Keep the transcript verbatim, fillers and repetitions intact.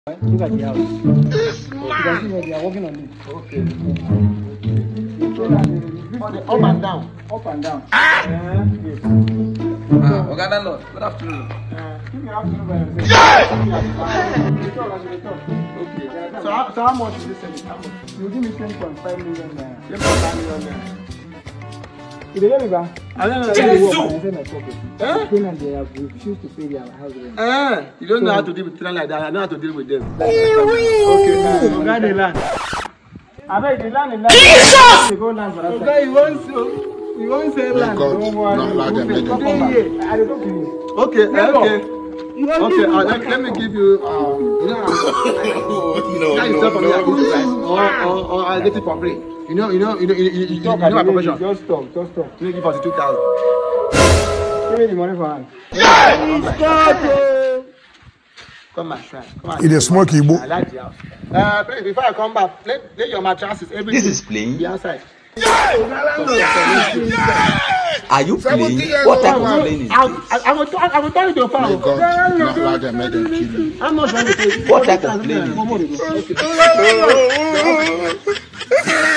Look at the house. This man! You can see where they are working on it. Okay. Okay. Up and down. Up and down. Ah! Uh, yes. Ah, okay, landlord. Good afternoon. Uh, give me afternoon by yourself. Yeah! Okay. So how, so how much is this selling? How much? You give me ten point five million naira. ten point five million naira. You dey hear me, ba? I don't know. I dey work and I send my pocket. Eh? Tenant they have refused to pay their house rent. Eh? You don't know how to deal with tenants like that. I know how to deal with them. Okay. Oga the land. I bet the land in land. Jesus! They go land for that Oga, side. you want to? You want to sell land? God, Don't worry. not allow them, let them Come come back. here. I dey talk to you. Okay, eh, okay. You want Okay, to uh, let, let me give you. Uh, you know, No, that is no, stuff for me at no. this price, or, or, or I get it for free. You know, you know, you know, you, you, you, talk you know my at the profession. lady, just talk, just talk. Let me give forty-two thousand. Give me the money for hand. Come and try. Come and It is smoky, I boo. like the house. Uh, please, before I come back, let, let your mattresses, everything. This is playing. Be outside. Are you playing? What type of playing is I, this? I, I will tell I will tell you to May follow. God not allow them, let them kill you. How much are you paying? What type of playing is this? Okay.